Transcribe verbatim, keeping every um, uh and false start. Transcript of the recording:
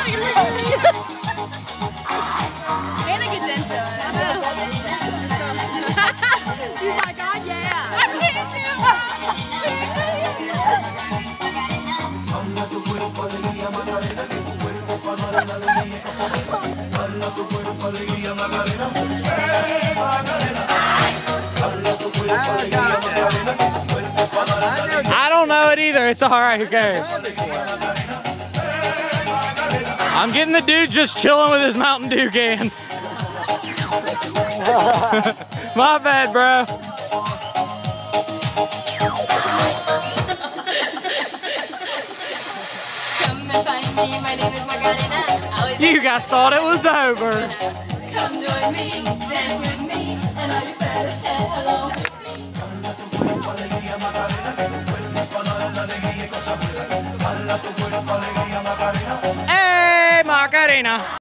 Anna gets into it. She's like, oh yeah. I can't do I don't know it either. It's all right. Who cares? I'm getting the dude just chilling with his Mountain Dew can. My bad, bro. Come and find me, my name is Macarena. You guys thought it was over. Come join me, dance with me, and all you better chat along with me. Hey, Macarena.